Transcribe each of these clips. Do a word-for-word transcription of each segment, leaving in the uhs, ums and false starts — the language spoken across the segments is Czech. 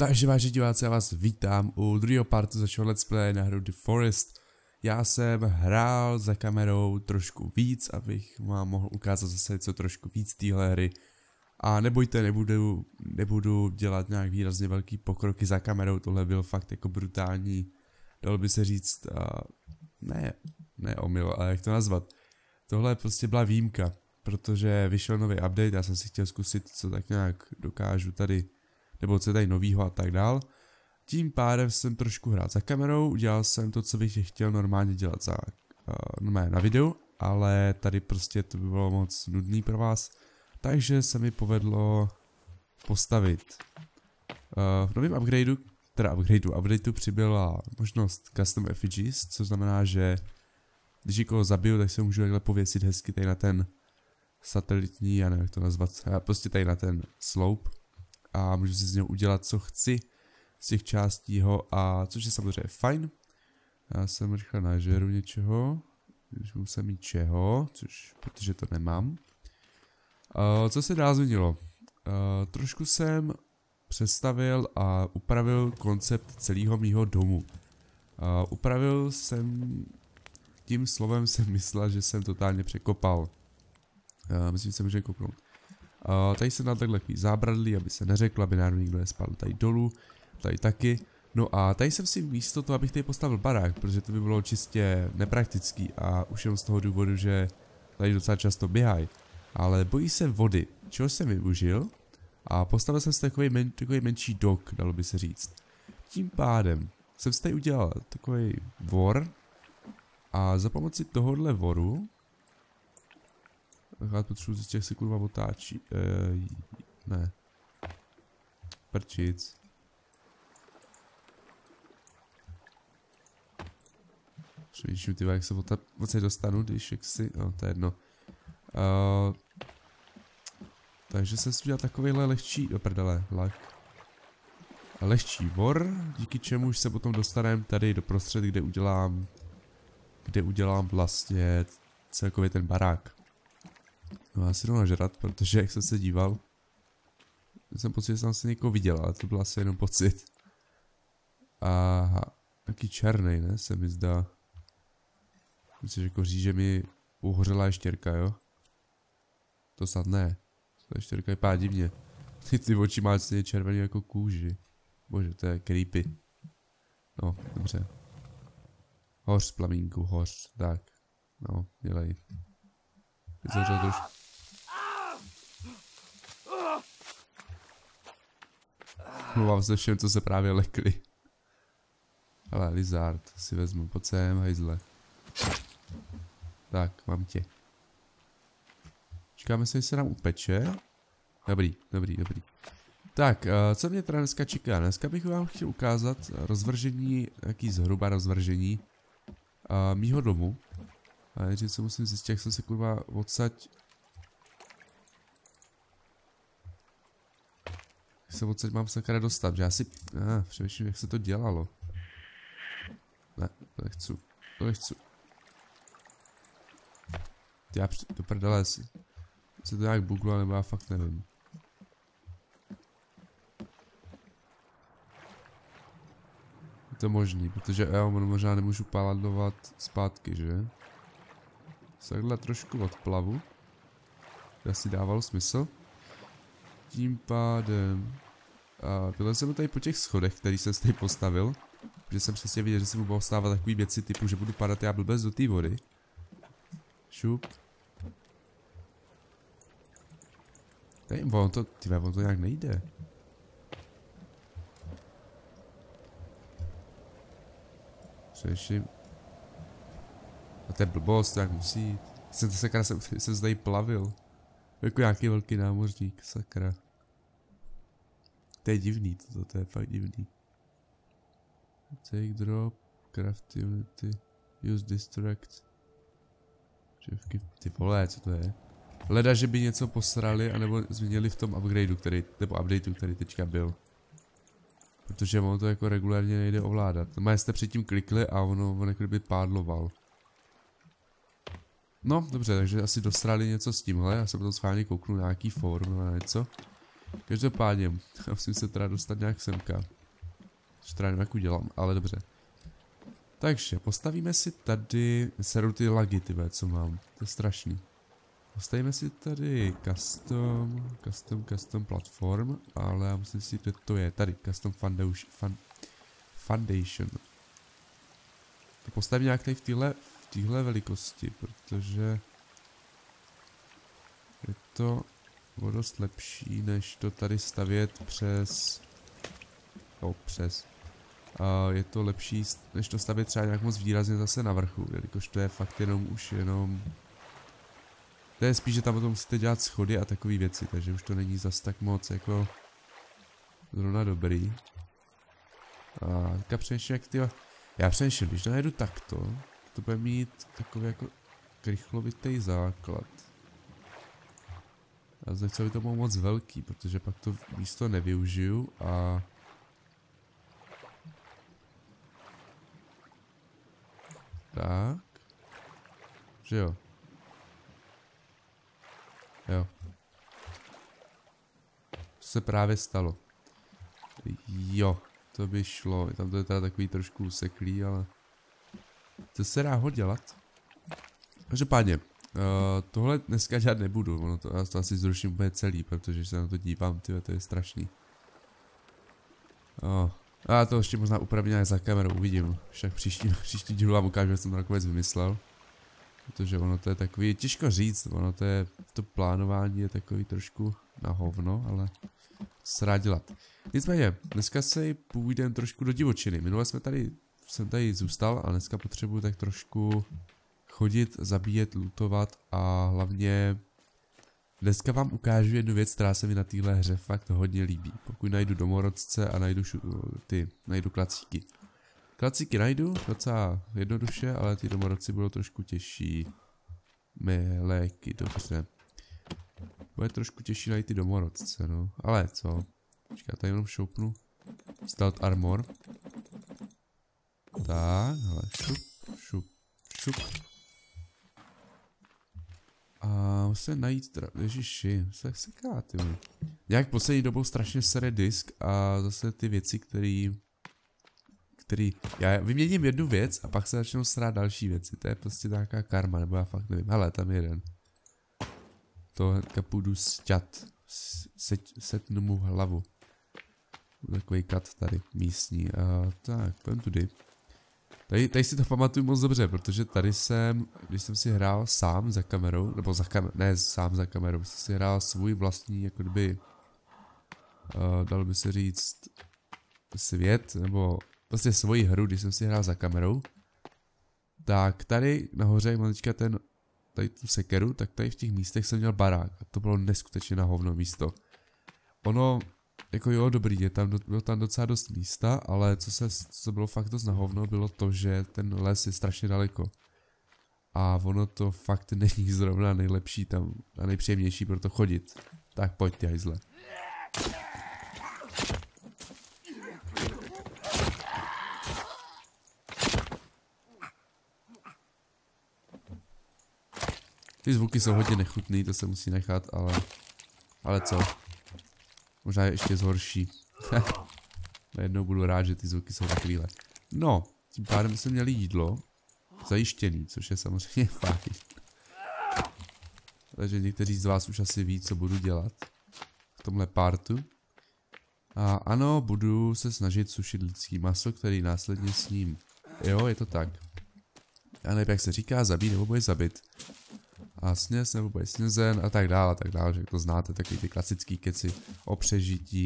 Takže vážení diváci, já vás vítám u druhého partu začal let's play na hru The Forest. Já jsem hrál za kamerou trošku víc, abych vám mohl ukázat zase něco trošku víc téhle hry. A nebojte, nebudu, nebudu dělat nějak výrazně velký pokroky za kamerou, tohle byl fakt jako brutální, dalo by se říct, uh, ne, ne omyl, ale jak to nazvat. Tohle prostě byla výjimka, protože vyšel nový update, já jsem si chtěl zkusit, co tak nějak dokážu tady, nebo co je tady novýho a tak dál. Tím pádem jsem trošku hrál za kamerou, udělal jsem to, co bych chtěl normálně dělat za, uh, normálně na videu, ale tady prostě to by bylo moc nudný pro vás, takže se mi povedlo postavit. Uh, v novém upgradeu, teda upgradeu, updateu přibyla možnost custom effigies, což znamená, že když někoho zabiju, tak se můžu takhle pověsit hezky tady na ten satelitní, já nevím jak to nazvat, prostě tady na ten slope a můžu si z něho udělat co chci z těch částí ho, a což je samozřejmě fajn. Já jsem rychle nažeru něčeho, když musím mít čeho, což protože to nemám. Uh, co se dál změnilo? Uh, trošku jsem přestavil a upravil koncept celého mýho domu. Uh, upravil jsem, tím slovem jsem myslel, že jsem totálně překopal. Uh, myslím, že se může kopnout. Uh, tady jsem dal takhle takový zábradlí, aby se neřeklo, aby náhodou nikdo nespal tady dolů. Tady taky. No a tady jsem si místo toho, abych tady postavil barák, protože to by bylo čistě nepraktický a už jenom z toho důvodu, že tady docela často běhají. Ale bojí se vody, čeho jsem využil a postavil jsem si takový, men, takový menší dok, dalo by se říct. Tím pádem jsem si tady udělal takový vor a za pomoci tohohle voru já potřebuji zjistit, jak se kurva otáčí. Eee, ne. Prčic. Přemýšlím, ty, jak se odsaď dostanu, když jak si, no to je jedno. Uh, takže jsem si udělal takovýhle lehčí, do prdele, lak. Lehčí vor, díky čemuž se potom dostaneme tady do prostřed, kde udělám, kde udělám vlastně celkově ten barák. No já si jdu nažrat, protože jak jsem se díval, jsem pocit, že jsem se někoho viděl, ale to byl asi jenom pocit. A taky černej, ne, se mi zdá. Myslím, že koří, že mi uhořela ještěrka, jo? To snad ne. Ta ještěrka vypadá divně. Ty, ty oči má stejně červený jako kůži. Bože, to je creepy. No, dobře. Hoř, plamínku, hoř, tak. No, dělej. Vyzavřel trošku. Mluvám se všem, co se právě lekli. Ale lizard si vezmu, pojď sem, hejzle. Tak, mám tě. Čekáme se, jestli se nám upeče. Dobrý, dobrý, dobrý. Tak, uh, co mě teda dneska čeká? Dneska bych vám chtěl ukázat rozvržení, jaký zhruba rozvržení uh, mýho domu. A nejdřív se musím zjistit, jak jsem se kurva odsaď... Jak se odsaď mám sakra dostat, že já si... Ah, přemýšlím, jak se to dělalo. Ne, to nechci, to nechci. Já do prdele si... Se to nějak buglo, nebo já fakt nevím. Je to možný, protože já možná nemůžu paladovat zpátky, že? Takhle trošku odplavu. To asi dávalo smysl. Tím pádem... A vylezeme tady po těch schodech, který jsem tady postavil. Protože jsem přesně viděl, že se mu budou stávat takové věci typu, že budu padat já blbec do té vody. Šup. Nevím, on to, tyve, on to nějak nejde. Přeším. A to je blbost, jak musí jít. Jsem to sakra, jsem, jsem tady plavil. Jako nějaký velký námořník, sakra. To je divný, toto, to je fakt divný. Take drop, craft unity, use distract. Čevky, ty vole, co to je? Leda, že by něco posrali, anebo změnili v tom upgradeu, který, nebo updateu, který teďka byl. Protože ono to jako regulárně nejde ovládat. No, jste předtím klikli a ono, ono jako by pádloval. No, dobře, takže asi dostrali něco s tímhle, já jsem to schválně kouknu na nějaký fórum nebo na něco. Každopádně, musím se teda dostat nějak semka. Což teda nevím, jak udělám, ale dobře. Takže, postavíme si tady, seru ty lagy, tyhle, co mám, to je strašný. Postavíme si tady custom, custom, custom platform, ale já musím si, kde to je, tady, custom foundation, fun, foundation. To postavím nějak tady v téhle, v téhle velikosti, protože je to o dost lepší, než to tady stavět přes, oh, přes. A je to lepší, než to stavět třeba nějak moc výrazně zase na vrchu, jelikož to je fakt jenom už jenom... To je spíš, že tam potom musíte dělat schody a takové věci, takže už to není zas tak moc jako zrovna dobrý. A teďka přemýšlím, jak ty... Já přemýšlím, když najedu takto, to bude mít takový jako krychlovitý základ. Já nechci, aby to bylo moc velký, protože pak to místo nevyužiju a... Tak. Že jo. Jo. Co se právě stalo? Jo, to by šlo. Tam to je teda takový trošku useklý, ale... To se dá ho dělat. Každopádně, uh, tohle dneska dělat nebudu. Ono to, já to asi zruším úplně celý, protože se na to dívám, tyhle, to je strašný. Oh. A to ještě možná upravit nějak za kamerou, uvidím. Však příští, příští dílu vám ukážu, že jsem to nakonec vymyslel. Protože ono to je takový, těžko říct, ono to je, to plánování je takový trošku na hovno, ale se dá dělat. Nicméně, dneska se půjdeme trošku do divočiny. Minule jsme tady, jsem tady zůstal a dneska potřebuji tak trošku chodit, zabíjet, lootovat a hlavně dneska vám ukážu jednu věc, která se mi na téhle hře fakt hodně líbí. Pokud najdu domorodce a najdu šu, ty, najdu klacíky. Klacíky najdu docela jednoduše, ale ty domorodci budou trošku těžší. Méléky, dobře. Bude trošku těžší najít ty domorodce, no. Ale co? Počkej, já tady jenom šoupnu. Stealth armor. Tak, hele, šup, šup, šup. A musím najít teda, ježiši, se seká, ty. Nějak poslední dobou strašně sere disk a zase ty věci, který, který, já vyměním jednu věc a pak se začnou srát další věci, to je prostě nějaká karma, nebo já fakt nevím, hele, tam je jeden. To hnedka půjdu sťat, Seť, setnu mu hlavu. Takový kat tady, místní, a tak, půjdem tudy. Tady, tady si to pamatuju moc dobře, protože tady jsem, když jsem si hrál sám za kamerou, nebo za kamerou, ne sám za kamerou, jsem si hrál svůj vlastní, jako kdyby, uh, dalo by se říct, svět, nebo prostě svoji hru, když jsem si hrál za kamerou, tak tady nahoře, jak mám teďka ten, tady tu sekeru, tak tady v těch místech jsem měl barák a to bylo neskutečně na hovno místo. Ono, jako jo, dobrý, je tam, bylo tam docela dost místa, ale co se co bylo fakt dost na hovno, bylo to, že ten les je strašně daleko. A ono to fakt není zrovna nejlepší tam a nejpříjemnější pro to chodit. Tak pojď ty hajzle. Ty zvuky jsou hodně nechutný, to se musí nechat, ale... Ale co? Možná je ještě zhorší. Najednou budu rád, že ty zvuky jsou takovýhle. No, tím pádem jsme měli jídlo zajištěný, což je samozřejmě fajn. Takže někteří z vás už asi ví, co budu dělat v tomhle partu. A ano, budu se snažit sušit lidský maso, který následně s ním. Jo, je to tak. A nevím, jak se říká, zabít nebo bude zabit. A sněz nebo bude snězen a tak dále, a tak dále, že to znáte, takový ty klasický keci o přežití.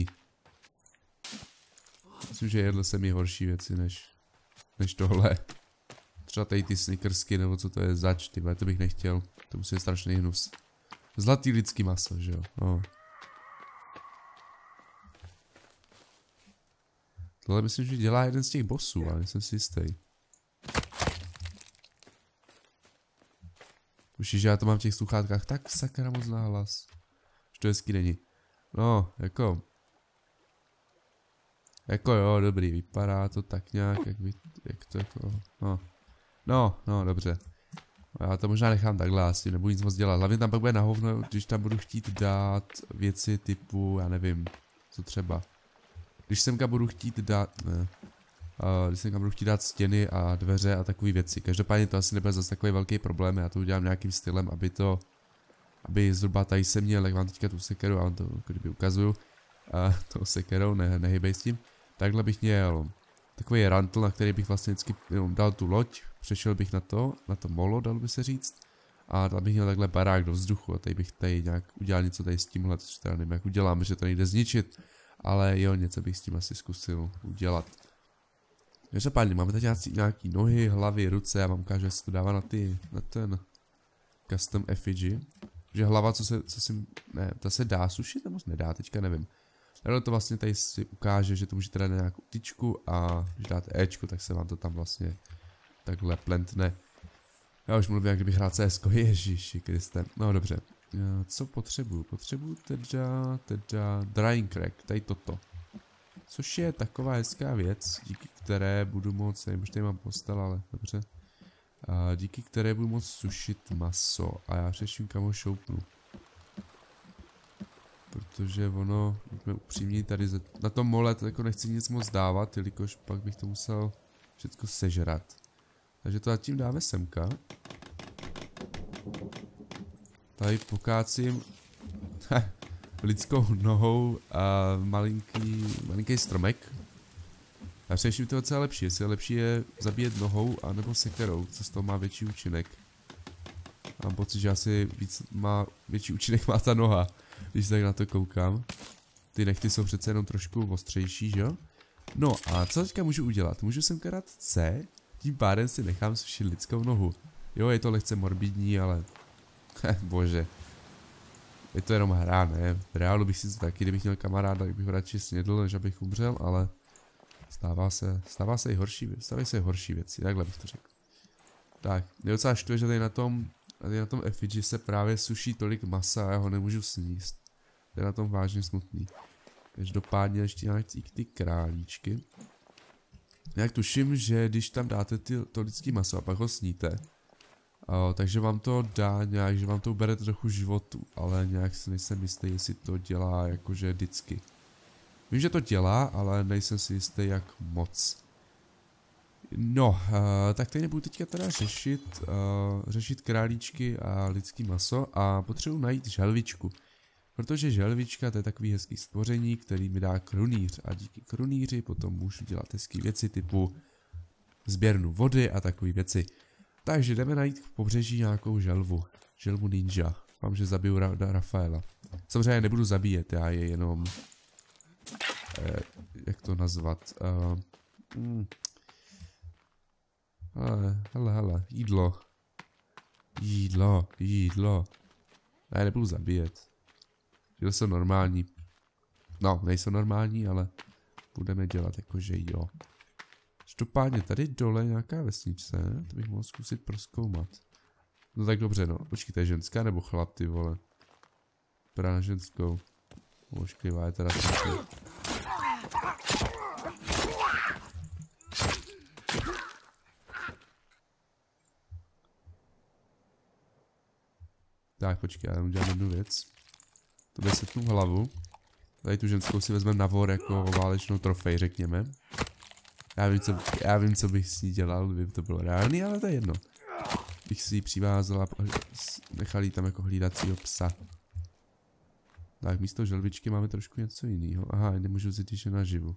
Myslím, že jedl jsem i horší věci než, než tohle. Třeba tady ty snickersky, nebo co to je zač, tyhle, to bych nechtěl, to musí je strašný hnus. Zlatý lidský maso, že jo, no. Tohle myslím, že dělá jeden z těch bossů, ale nejsem si jistý. Už že já to mám v těch sluchátkách tak sakra moc nahlas. Že to hezky není. No, jako... Jako jo, dobrý, vypadá to tak nějak, jak, by, jak to jako... No, no, no, dobře. Já to možná nechám takhle, asi nebudu nic moc dělat. Hlavně tam pak bude na hovno, když tam budu chtít dát věci typu, já nevím, co třeba. Když semka budu chtít dát, ne, uh, když semka budu chtít dát stěny a dveře a takové věci. Každopádně to asi nebude zase takový velký problém, já to udělám nějakým stylem, aby to, aby zhruba tady jsem měl, jak mám teďka tu sekeru, a vám to kdyby ukazuju, uh, tou sekerou, ne, nehybej s tím. Takhle bych měl takový rantl, na který bych vlastně vždycky jenom dal tu loď, přešel bych na to, na to molo, dalo by se říct. A tam bych měl takhle barák do vzduchu a tady bych tady nějak udělal něco tady s tímhle, což teda nevím jak udělám, že to nejde zničit. Ale jo, něco bych s tím asi zkusil udělat. Každopádně máme tady nějaký, nějaký nohy, hlavy, ruce, já vám ukážu, že se to dává na ty, na ten custom effigy. Že hlava, co se, co si, ne, ta se dá sušit, nebo se nedá, teďka nevím. Ale to vlastně tady si ukáže, že to můžete dát na nějakou tyčku a když dáte Ečko, tak se vám to tam vlastně takhle plentne. Já už mluvím, jak kdybych hrál C S ko, ježiši Kriste. No dobře, co potřebuju? Potřebuju teda, teda drying rack, tady toto. Což je taková hezká věc, díky které budu moct, nevím, už tady mám postel, ale dobře. A díky které budu moct sušit maso a já řeším, kam ho šoupnu. Protože ono, buďme upřímní, tady na tom mole jako nechci nic moc dávat, jelikož pak bych to musel všechno sežrat. Takže to zatím dáme semka. Tady pokácím lidskou nohou a malinký, malinký stromek. Já řeším to docela lepší, jestli je lepší je zabíjet nohou anebo sekerou, co z toho má větší účinek. Mám pocit, že asi víc má, větší účinek má ta noha, když tak na to koukám. Ty nechty jsou přece jenom trošku ostřejší, že jo? No a co teďka můžu udělat? Můžu semka dát C, tím pádem si nechám sušit lidskou nohu. Jo, je to lehce morbidní, ale... bože. Je to jenom hra, ne? V reálu bych si to taky, kdybych měl kamaráda, tak bych ho radši snědl, než abych umřel, ale... Stává se, stává se i horší, stávají se i horší věci, takhle bych to řekl. Tak, mě docela štve, že tady na tom, tady na tom effigy se právě suší tolik masa a já ho nemůžu sníst. To je na tom vážně smutný. Každopádně ještě nějaký ty králíčky. Jak tuším, že když tam dáte ty, to lidský maso a pak ho sníte, o, takže vám to dá nějak, že vám to ubere trochu životu, ale nějak si nejsem jistý, jestli to dělá jakože vždycky. Vím, že to dělá, ale nejsem si jistý, jak moc. No, uh, tak tady nebudu teďka teda řešit, uh, řešit králíčky a lidský maso a potřebuji najít želvičku. Protože želvička to je takový hezký stvoření, který mi dá krunýř a díky krunýři potom můžu dělat hezký věci typu sběrnu vody a takové věci. Takže jdeme najít v pobřeží nějakou želvu. Želvu ninja. Mám, že zabiju Ra Rafaela. Samozřejmě nebudu zabíjet, já je jenom... Eh, jak to nazvat? Uh, mm. Hele, hele, hele, jídlo. Jídlo, jídlo. Ne, nebudu zabíjet. Že jsou normální. No, nejsou normální, ale budeme dělat jakože jo. Každopádně tady dole nějaká vesničce, to bych mohl zkusit prozkoumat. No tak dobře, no. Počkejte, ženská nebo chlap, ty vole? Vypadá na ženskou. Ošklivá je teda taky. Tak, počkej, já udělám jednu věc. To setnu hlavu. Tady tu ženskou si vezmeme na vor jako válečnou trofej, řekněme. Já vím, co, já vím, co bych s ní dělal, kdyby to bylo reálný, ale to je jedno. Bych si ji přivázal a nechal jí tam jako hlídacího psa. Tak, místo želvičky máme trošku něco jiného. Aha, nemůžu vzít ještě naživu.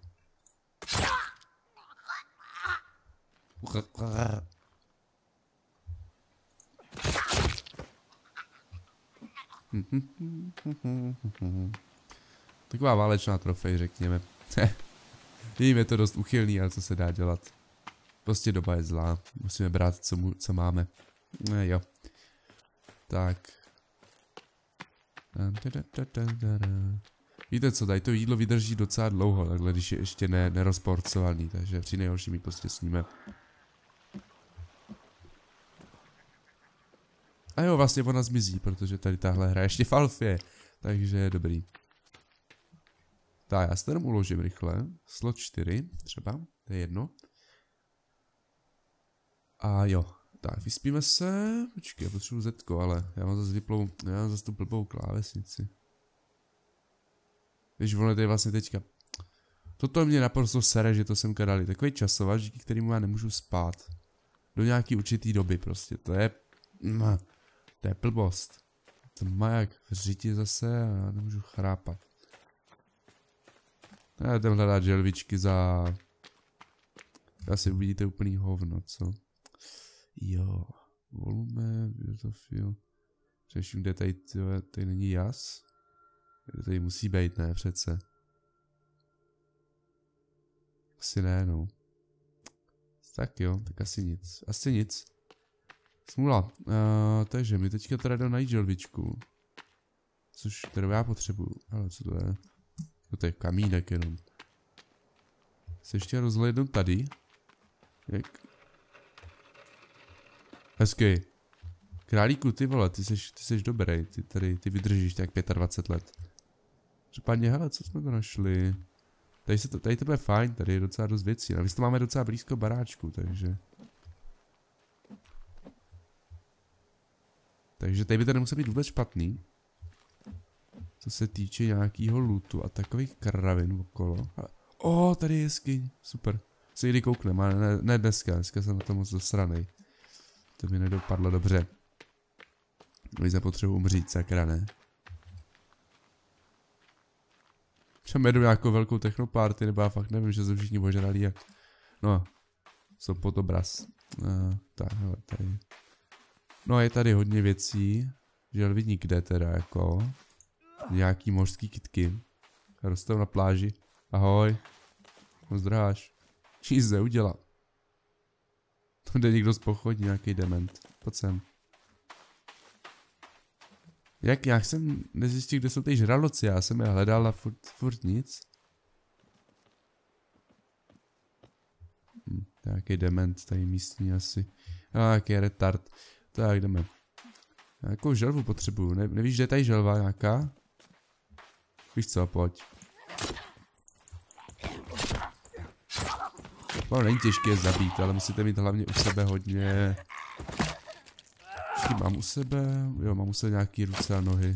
Taková válečná trofej, řekněme. Vím, je to dost uchylný, ale co se dá dělat. Prostě doba je zlá. Musíme brát, co, mu, co máme. Ne, jo. Tak. Víte co, tady to jídlo vydrží docela dlouho, takhle, když je ještě ne, nerozporcovaný, takže při nejhorší mi prostě sníme. A jo, vlastně ona zmizí, protože tady tahle hra ještě v alfě, takže je dobrý. Tak, já se tady uložím rychle, slot čtyři třeba, to je jedno. A jo, Tak, vyspíme se. Počkej, já potřebuji zetko, ale já mám zase vyplou, já mám zase tu blbou klávesnici. Když ono tady vlastně teďka. Toto mě naprosto sere, že to sem dali. Takový časovač, díky kterému já nemůžu spát. Do nějaký určitý doby prostě. To je... No, to je blbost. To má jak v řiti zase a já nemůžu chrápat. Já jdem hledat želvičky za... Asi uvidíte úplný hovno, co? Jo. Volume, Beautiful. Řeším, kde tady, tady není jas. Kde tady musí být, ne přece. Asi ne, no. Tak jo, tak asi nic. Asi nic. Smůla. Uh, takže my teďka teda jdeme najít želvičku. Což, kterou já potřebuju. Ale co to je? To je kamínek jenom. Se ještě rozhlédnu tady. Jak? Hezky. Králíku, ty vole, ty seš, ty seš dobrý. Ty tady, ty vydržíš tak dvacet pět let. Případně, hele, co jsme to našli? Tady, se to, tady to bude fajn, tady je docela dost věcí. A my to máme docela blízko baráčku, takže... Takže tady by to nemuselo být vůbec špatný. Co se týče nějakého lootu a takových kravin okolo. O, oh, tady je jeskyň, super. Se jde kouknem, ale ne, ne dneska, dneska jsem na to moc dosranej. To mi nedopadlo dobře. Když zapotřebuji umřít, sakra, ne? Třeba jedu nějakou velkou technoparty, nebo já fakt nevím, že jsou všichni ožralí jak... No, jsou pod obraz. Uh, tak, hele, tady. No, je tady hodně věcí. Želvidník jde teda, jako. Nějaký mořský kytky. Rostou na pláži. Ahoj. Pozdráš. Čí se udělá. To jde někdo z pochodí, nějaký dement. Pojď sem. Jak, já jsem nezjistil, kde jsou ty žraloci, já jsem je hledal a furt, furt nic. Hm, nějaký dement tady místní asi. A nějaký retard. Tak jdeme. Nějakou želvu potřebuju, ne, nevíš, že je tady želva nějaká? Víš co, pojď. No, není těžké zabít, ale musíte mít hlavně u sebe hodně... Počkej, mám u sebe... Jo, mám u sebe nějaký ruce a nohy.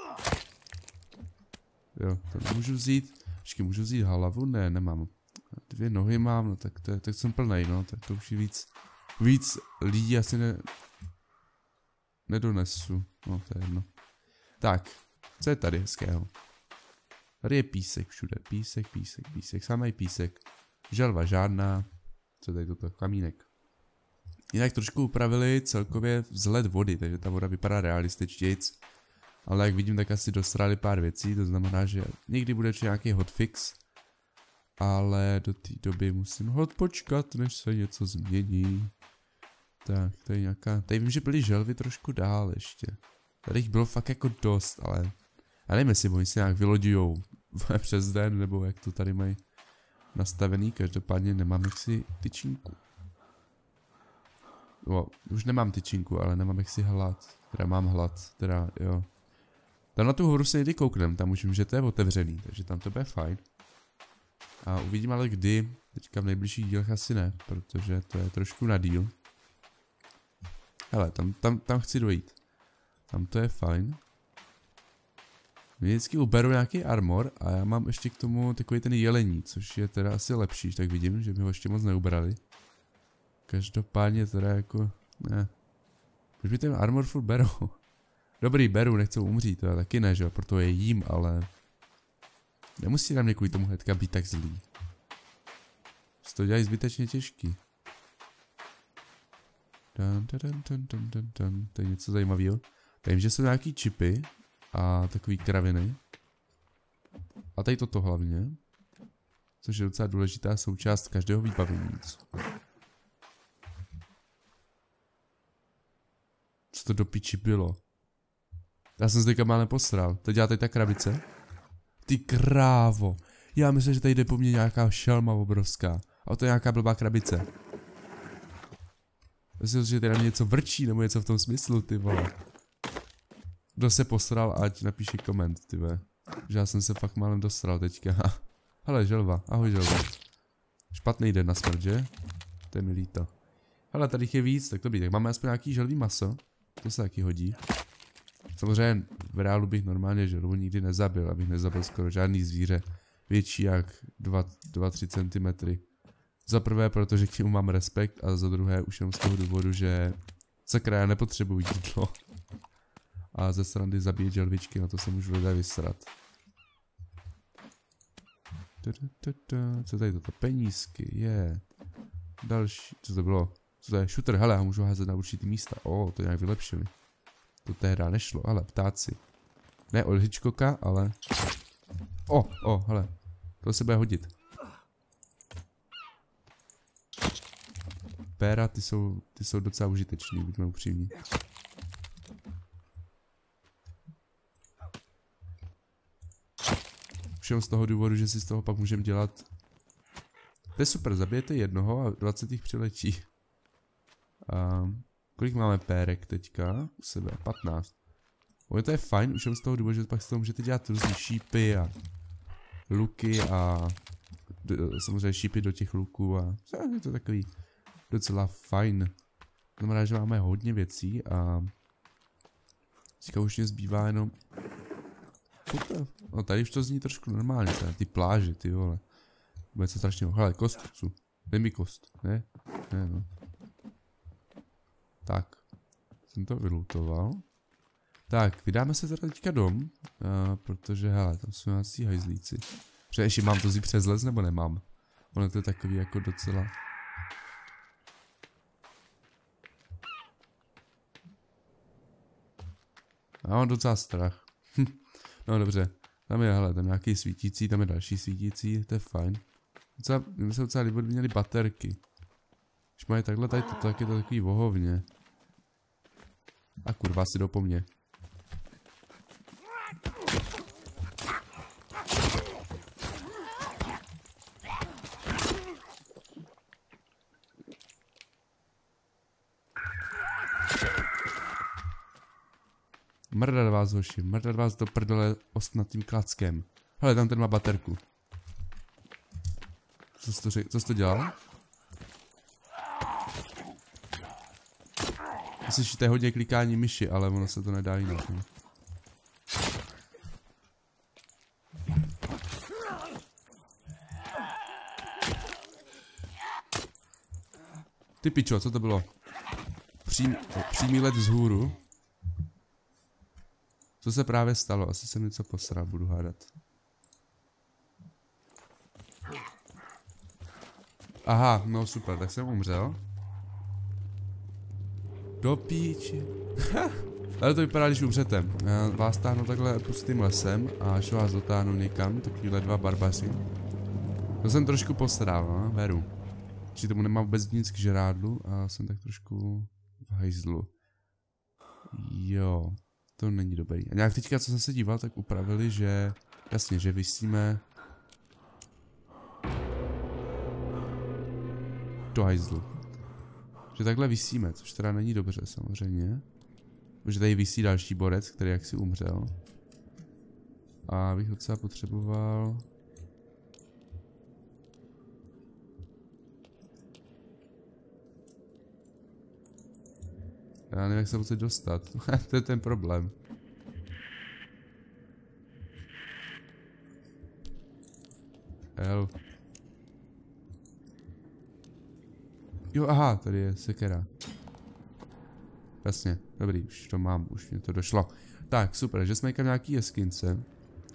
Jo, to nemůžu vzít. Počkej, můžu vzít hlavu? Ne, nemám. Dvě nohy mám, no tak, to, tak jsem plnej, no, tak to už je víc... Víc lidí asi ne... Nedonesu, no to je jedno. Tak, co je tady hezkého? Tady je písek všude, písek, písek, písek, samý písek. Želva žádná, co tady toto, kamínek. Jinak trošku upravili celkově vzhled vody, takže ta voda vypadá realističtějc. Ale jak vidím, tak asi dostali pár věcí, to znamená, že někdy bude nějaký hotfix. Ale do té doby musím hod počkat, než se něco změní. Tak, tady nějaká, tady vím, že byly želvy trošku dál ještě. Tady jich bylo fakt jako dost, ale já nevím, jestli oni se nějak vyloďujou přes den, nebo jak to tady mají nastavený, každopádně nemám jaksi tyčinku. Jo, už nemám tyčinku, ale nemám jaksi hlad, teda mám hlad, teda jo. Tam na tu horu se někdy kouknem, tam už vím, že to je otevřený, takže tam to bude fajn. A uvidím ale kdy, teďka v nejbližších dílech asi ne, protože to je trošku na díl. Hele, tam, tam, tam chci dojít. Tam to je fajn. Vždycky uberu nějaký armor a já mám ještě k tomu takový ten jelení, což je teda asi lepší, tak vidím, že mi ho ještě moc neubrali. Každopádně teda jako, ne. Proč mi ten armor furt berou? Dobrý, beru, nechci umřít, to já taky ne, že jo, proto je jím, ale... Nemusí nám kvůli tomu hnedka být tak zlý. To dělají zbytečně těžký. Dun, dun, dun, dun, dun, dun. To je něco zajímavého. Vím, že jsou nějaký čipy a takový kraviny. A tady toto hlavně. Což je docela důležitá součást každého vybavení. Co to do piči bylo? Já jsem zde kamál neposral. To dělá tady ta krabice? Ty krávo. Já myslím, že tady jde po mně nějaká šelma obrovská. A to je nějaká blbá krabice. Myslím, že tady na mě něco vrčí, nebo něco v tom smyslu, ty vole. Kdo se posral, ať napíše koment, ty vole. Že já jsem se fakt málem dostral teďka. Hele, želva, ahoj želva. Špatný den na smrt, že? To je mi líto. Hele, tady je víc, tak dobrý, tak máme aspoň nějaký želvý maso. To se taky hodí. Samozřejmě v reálu bych normálně želvu nikdy nezabil, abych nezabil skoro žádný zvíře větší jak dva tři centimetry. Za prvé, protože k němu mám respekt, a za druhé už jenom z toho důvodu, že sakra, já nepotřebuji jídlo. A ze srandy zabíjet želvičky, na to se můžu lidé vysrat. Co tady toto? Penízky, je. Yeah. Další, co to bylo? Co to je? Shooter, hele, já můžu házet na určitý místa. O, oh, to nějak vylepšili. To tehdy nešlo, ale ptáci. Ne od Hitchcocka, ale... O, oh, o, oh, hele. To se bude hodit. Péra, ty jsou, ty jsou docela užiteční, buďme upřímní. Všem z toho důvodu, že si z toho pak můžeme dělat... To je super, zabijete jednoho a dvacet jich přiletí. A kolik máme pérek teďka? U sebe, patnáct. Ono to je fajn, už jen z toho důvodu, že pak z toho můžete dělat různý šípy a luky a samozřejmě šípy do těch luků a je to takový docela fajn. Znamená, že máme hodně věcí a teďka už mě zbývá jenom... No tady už to zní trošku normálně, tady ty pláže, ty vole. Bude se strašně hele, kost, dej mi kost, ne? Ne, no. Tak, jsem to vylutoval. Tak, vydáme se teda teďka dom, uh, protože hele, tam jsou nějaký hajzlíci. Především mám to vzít přes les, nebo nemám? Ono to je takový jako docela... Já mám docela strach. No dobře, tam je, hele, tam nějaký svítící, tam je další svítící, to je fajn. Docela, my se docela líbí, měli baterky. Když mají takhle tady to, tak je to takový vohovně. A kurva, si jdou po mně. Mrdat vás, hoši, mrdat vás do prdele ostnatým klackem. Hele, tam ten má baterku. Co jsi to, řek, co jsi to dělal? Slyšíte hodně klikání myši, ale ono se to nedá jinak. Ne? Ty pičo, co to bylo? Přím, přímý let vzhůru. Co se právě stalo? Asi jsem něco posral, budu hádat. Aha, no super, tak jsem umřel. Do píči. Ale to vypadá, když umřete. Vás táhnu takhle pustým lesem a až vás dotáhnu někam, takovýhle dva barbaři. To jsem trošku posral, no, beru. Že tomu nemám vůbec nic k žrádlu a jsem tak trošku v hajzlu. Jo, to není dobrý. A nějak teďka, co jsem se díval, tak upravili, že jasně, že visíme do hajzlu. Že takhle visíme, což teda není dobře samozřejmě. Protože tady visí další borec, který jaksi umřel. A bych docela potřeboval... Já nevím, jak se musím dostat. To je ten problém. L. Jo, aha, tady je sekera. Jasně, dobrý, už to mám, už mě to došlo. Tak, super, že jsme někam nějaký jeskince.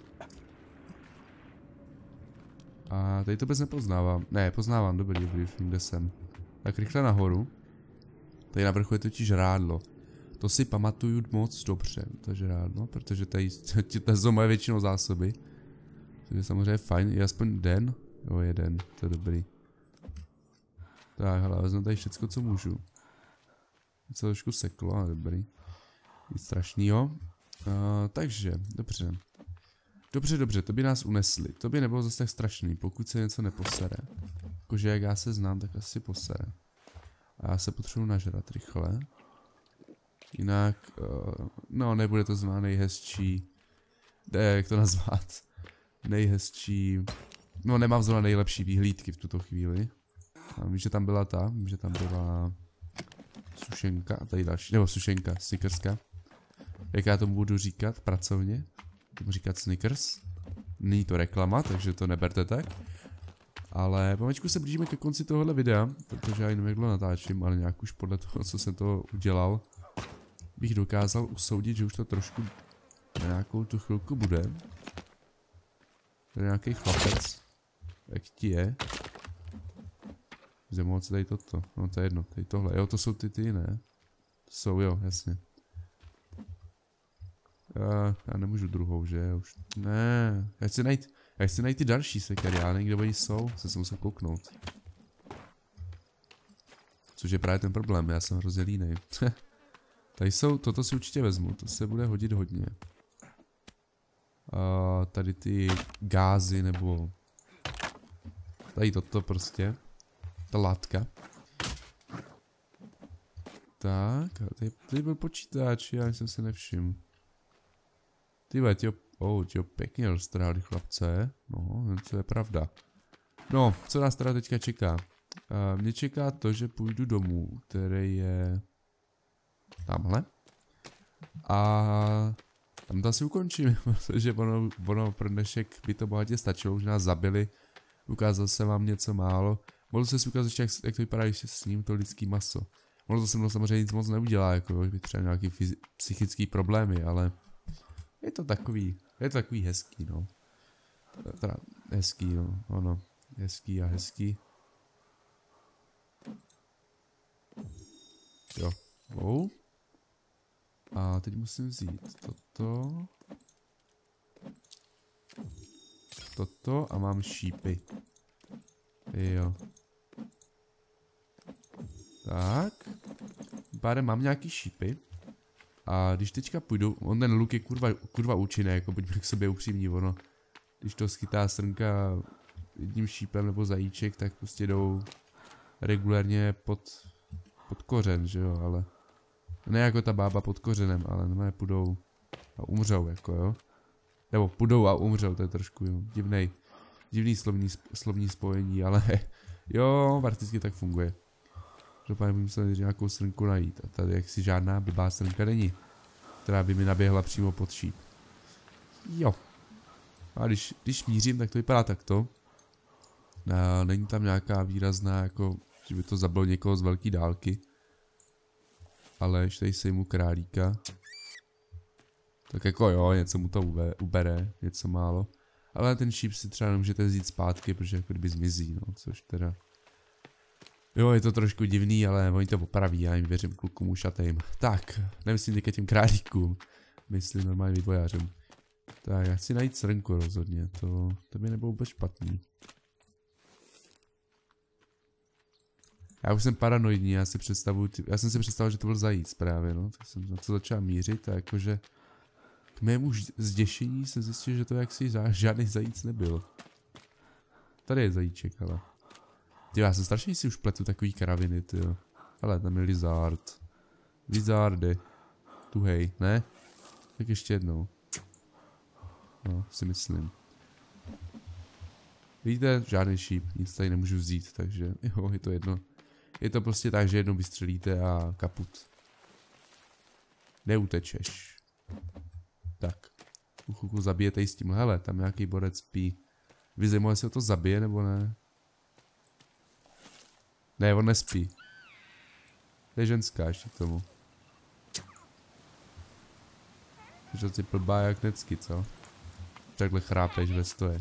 A tady to vůbec nepoznávám. Ne, poznávám, dobrý, dobrý, už vím, kde jsem. Tak rychle nahoru. Tady na vrchu je totiž žrádlo. To si pamatuju moc dobře, to žrádlo, protože tady to moje většinou zásoby. To je samozřejmě fajn, je aspoň den. Jo, jeden, to je dobrý. Tak, hele, vezmu tady všecko, co můžu. Se trošku seklo, ale dobrý. Nic strašnýho. Uh, takže, dobře. Dobře, dobře, to by nás unesli. To by nebylo zase tak strašný, pokud se něco neposere. Jakože jak já se znám, tak asi posere. A já se potřebuji nažrat rychle. Jinak, uh, no nebude to znamená nejhezčí. Ne, jak to nazvat? Nejhezčí. No nemám zrovna nejlepší výhlídky v tuto chvíli. A vím, že tam byla ta, vím, že tam byla sušenka a tady další, nebo sušenka, snickerska. Jak já tomu budu říkat pracovně? Budu říkat Snickers. Není to reklama, takže to neberte tak. Ale pomaličku se blížíme ke konci tohohle videa, protože já jenom jak dlouho natáčím, ale nějak už podle toho, co jsem to udělal, bych dokázal usoudit, že už to trošku na nějakou tu chvilku bude. Tady nějaký chlapec. Jak ti je? Že moc tady toto. No to je jedno, tady tohle. Jo, to jsou ty ty, ne? To jsou, jo, jasně. Já, já nemůžu druhou, že? Už ne. Já chci najít, já chci najít ty další sekery, já nevím, kde oni jsou. Se jsem musel kouknout. Což je právě ten problém, já jsem hrozně línej. Tady jsou, toto si určitě vezmu, to se bude hodit hodně. A tady ty gázy, nebo tady toto prostě. Ta látka. Tak, a tady, tady byl počítač, já jsem se nevšiml. Tyhle, těho, oh, těho pěkně roztrhali chlapce. No, to je pravda. No, co nás teda teďka čeká? Uh, mě čeká to, že půjdu domů, který je tamhle. A tam to asi ukončím, protože ono, ono pro dnešek by to bohatě stačilo, už nás zabili. Ukázal jsem vám něco málo. Mohl se si ukázat, jak, jak to vypadá, když se s ním to lidský maso. Ono to se mnou samozřejmě nic moc neudělá, jako by třeba nějaký psychický problémy, ale je to takový, je to takový hezký, no. Teda hezký, no, ono, hezký a hezký. Jo, oh. A teď musím vzít toto. Toto a mám šípy. Jo. Tak. Pádem mám nějaký šípy. A když teďka půjdu, on ten luk je kurva, kurva účinný, jako buďme k sobě upřímní, ono. Když to schytá srnka jedním šípem nebo zajíček, tak prostě jdou regulérně pod, pod kořen, že jo, ale ne jako ta bába pod kořenem, ale ne půjdou a umřou, jako jo. Nebo půjdou a umřou, to je trošku jo, divnej, divný slovní, slovní spojení, ale jo, prakticky tak funguje. Dopadně bych musel nějakou srnku najít a tady jaksi žádná blbá srnka není, která by mi naběhla přímo pod šíp. Jo. A když, když mířím, tak to vypadá takto. A není tam nějaká výrazná, jako, že by to zabilo někoho z velké dálky. Ale když tady sejmu králíka, tak jako jo, něco mu to ubere, něco málo. Ale ten šíp si třeba nemůžete vzít zpátky, protože jako kdyby zmizí, no, což teda... Jo, je to trošku divný, ale oni to opraví, já jim věřím klukům ušatým. Tak, nemyslím teďka těm králíkům, myslím normálně vývojářům. Tak, já chci najít srnku rozhodně, to, to by nebylo vůbec špatný. Já už jsem paranoidní, já si představuji, já jsem si představil, že to byl zajíc právě, no, tak jsem na to začal mířit a jakože k mému zděšení jsem zjistil, že to jaksi žádný zajíc nebyl. Tady je zajíček, ale. Ty, já jsem strašně si už pletu takový karaviny, tyjo. Hele, tam je lizard. Lizardy. Tuhej, ne? Tak ještě jednou. No, si myslím. Vidíte, žádný šíp, nic tady nemůžu vzít, takže jo, je to jedno. Je to prostě tak, že jednou vystřelíte a kaput. Neutečeš. Tak. Uchuku zabijete i s tím. Hele, tam nějaký borec spí. Vy zajímavé, jestli ho to zabije nebo ne? Ne, on nespí. To je ženská ještě k tomu. Takže si plbá jak necky, co? Takhle chrápeš ve stoje.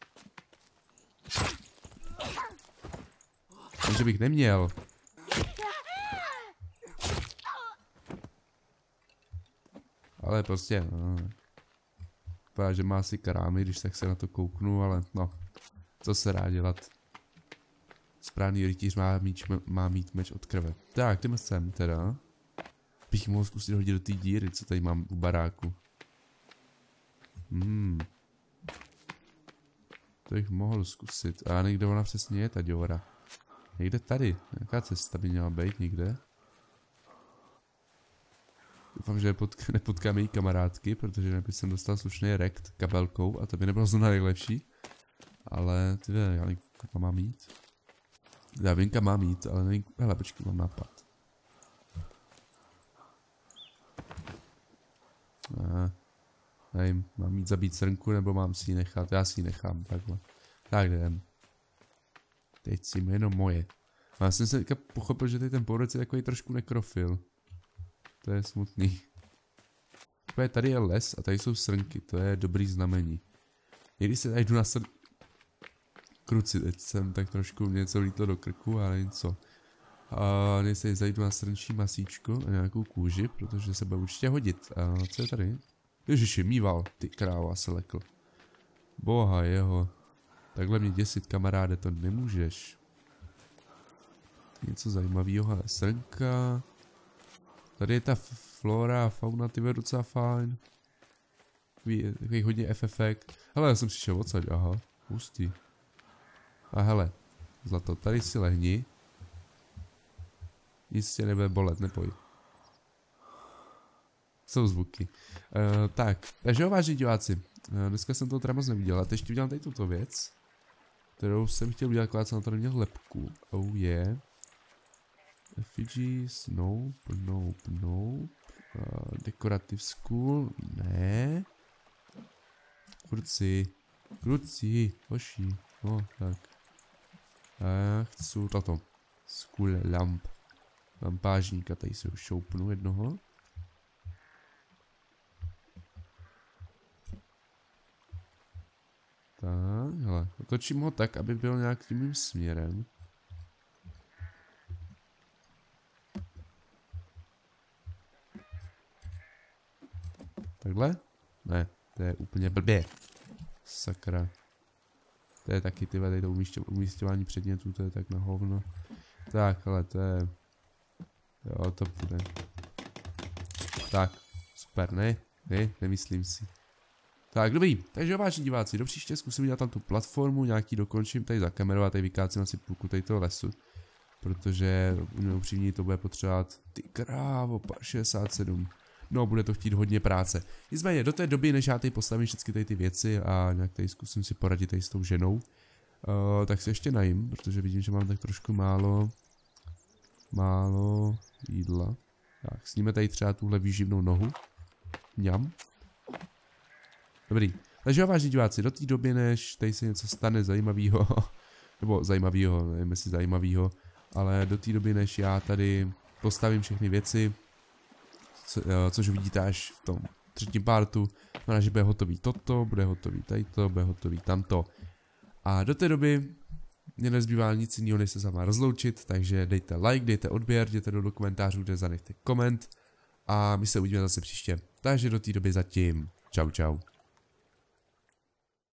Takže bych neměl. Ale prostě, no. Vypadá, že má asi krámy, když tak se na to kouknu, ale no. Co se dá dělat? Správný rytíř má mít, má mít meč od krve. Tak, jdeme sem teda. Bych mohl zkusit hodit do té díry, co tady mám u baráku. Hmm. To bych mohl zkusit. A někde ona přesně je, ta děura. Někde tady. Jaká cesta by měla být někde? Doufám, že nepotk nepotkám její kamarádky, protože nebych jsem dostal slušný rekt kabelkou a to by nebylo zrovna nejlepší. Ale ty já nevím, kam mám jít. Já vím, kam mám jít, ale nevím, hele, počkej, mám nápad. Aha. Nevím, mám jít zabít srnku, nebo mám si ji nechat? Já si ji nechám, takhle. Tak jdem. Teď si jenom moje. A já jsem se teďka pochopil, že tady ten porodec je takový trošku nekrofil. To je smutný. Tady je les a tady jsou srnky, to je dobrý znamení. Někdy se tady jdu na sr... Kruci, teď jsem tak trošku něco lítlo do krku, ale něco. A než se zajdu na srnčí masíčko a nějakou kůži, protože se bude určitě hodit. A co je tady? Ježiši, mýval, ty kráva se lekl. Boha jeho. Takhle mě děsit, kamaráde, to nemůžeš. Něco zajímavého, ale srnka. Tady je ta flora a fauna, ty je docela fajn. Takový, takový hodně efekt. Hele, já jsem přišel odsaď, aha, hustý. A hele, zlato, tady si lehni. Nic tě nebude bolet, nepoj. Jsou zvuky. Uh, tak, takže jo, vážení diváci, uh, dneska jsem to teda moc neudělal, teď ještě udělám tady tuto věc, kterou jsem chtěl udělat, akorát jsem na to neměl lepku. Oh yeah. Effigies, nope, nope, nope. Uh, decorative school, ne. Kruci, kruci, hoši, no tak. A chci toto. School lamp. Lampážníka, tady se už šoupnu jednoho. Tak, hele, otočím ho tak, aby byl nějak tím mým směrem. Takhle? Ne, to je úplně blbě. Sakra. To je taky ty tady to umístěvání předmětů, to je tak na hovno. Tak, ale to je... Jo, to bude. Tak, super, ne? Ne, nemyslím si. Tak, dobrý, takže vážení diváci, do příště zkusím dělat tam tu platformu, nějaký dokončím tady za kamerou a tady vykácím asi půlku tady toho lesu. Protože upřímně to bude potřebovat, ty krávo, šedesát sedm. No, bude to chtít hodně práce. Nicméně, do té doby, než já tady postavím všechny tady ty věci a nějak tady zkusím si poradit tady s tou ženou, uh, tak se ještě najím, protože vidím, že mám tak trošku málo, málo jídla. Tak, sníme tady třeba tuhle výživnou nohu. Mňam. Dobrý. Takže jo, vážení diváci, do té doby, než tady se něco stane zajímavého, nebo zajímavého, nevím jestli zajímavého, ale do té doby, než já tady postavím všechny věci, co, což uvidíte až v tom třetím partu, znamená, že bude hotový toto, bude hotový tadyto, bude hotový tamto. A do té doby mě nezbývá nic jiného, než se s váma rozloučit, takže dejte like, dejte odběr, jděte do komentářů, kde zanechte koment a my se uvidíme zase příště. Takže do té doby zatím, čau čau.